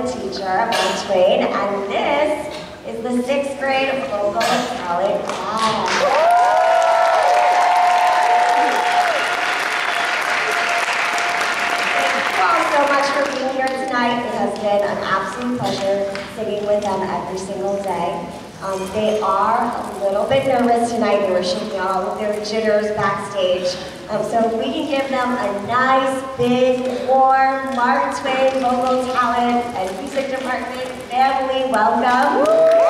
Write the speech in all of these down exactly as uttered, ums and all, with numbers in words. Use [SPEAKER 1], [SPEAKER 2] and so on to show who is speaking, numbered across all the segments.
[SPEAKER 1] the teacher, Mark Twain, and this is the sixth grade vocal talent class. Thank you all so much for being here tonight. It has been an absolute pleasure singing with them every single day. Um, they are a little bit nervous tonight. They were shaking out all of their jitters backstage. Um, so if we can give them a nice, big, warm Mark Twain vocal talent and music department family welcome.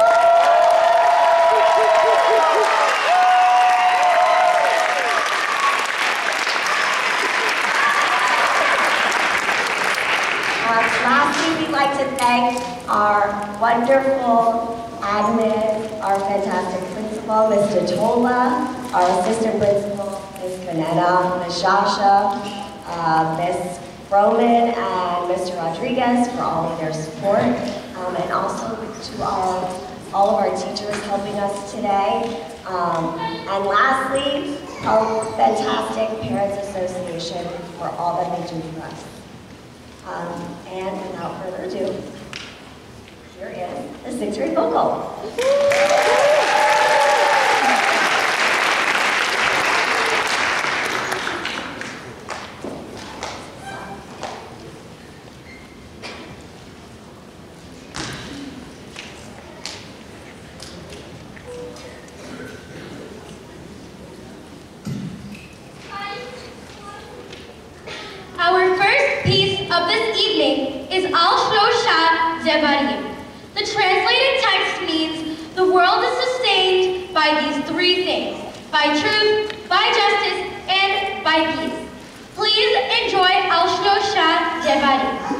[SPEAKER 1] Uh, lastly, we'd like to thank our wonderful admin, our fantastic principal, Mister Tola, our assistant principal, Miz Vanetta, Miz Shasha, uh, Miz Roman, and Mister Rodriguez for all of their support, um, and also to our, all of our teachers helping us today. Um, and lastly, our fantastic Parents Association for all that they do for us. Um, and without further ado, here is the sixth grade vocal.
[SPEAKER 2] Our first piece of this evening is Shlosha D'Varim. The translated text means the world is sustained by these three things: by truth, by justice, and by peace. Please enjoy Shlosha D'Varim.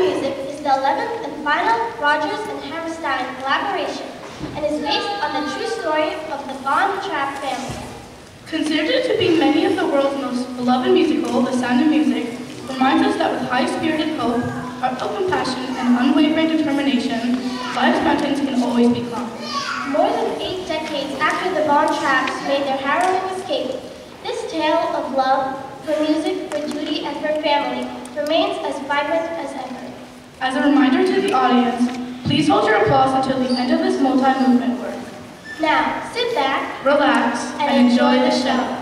[SPEAKER 2] Music is the eleventh and final Rogers and Hammerstein collaboration and is based on the true story of the Von Trapp family.
[SPEAKER 3] Considered to be many of the world's most beloved musical, The Sound of Music reminds us that with high-spirited hope, heartfelt compassion, and unwavering determination, life's mountains can always be climbed.
[SPEAKER 2] More than eight decades after the Von Trapps made their harrowing escape, this tale of love, for music, for duty, and for family remains as vibrant as ever.
[SPEAKER 3] As a reminder to the audience, please hold your applause until the end of this multi-movement work.
[SPEAKER 2] Now, sit back,
[SPEAKER 3] relax, and,
[SPEAKER 2] and
[SPEAKER 3] enjoy the show.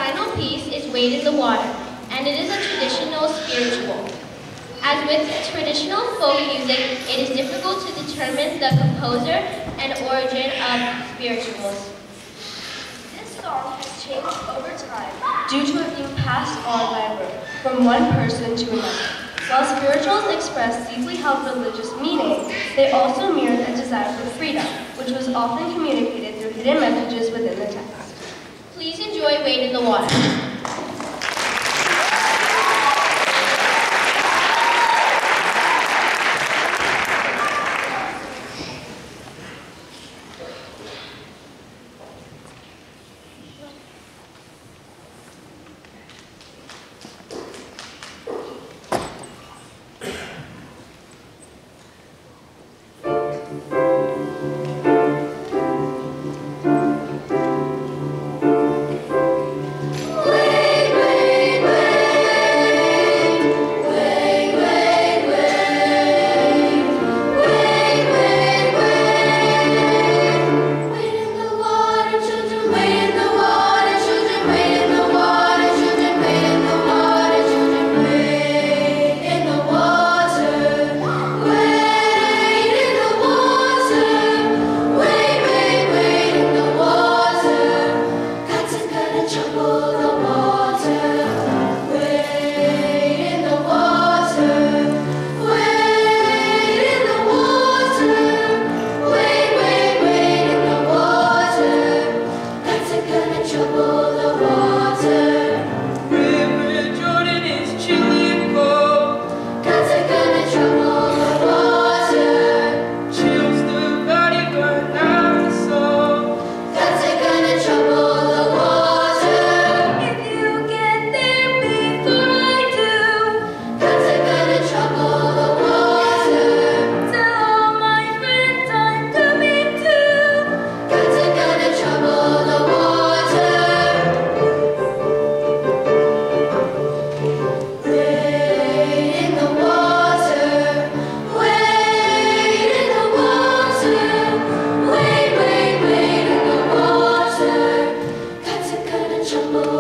[SPEAKER 2] final piece is Wade in the Water, and it is a traditional spiritual. As with traditional folk music, it is difficult to determine the composer and origin of spirituals.
[SPEAKER 4] This song has changed over time due to it being passed on by birth from one person to another. While spirituals express deeply held religious meaning, they also mirrored a desire for freedom, which was often communicated through hidden messages within the text.
[SPEAKER 2] Please enjoy Wade in the Water.
[SPEAKER 5] Trouble.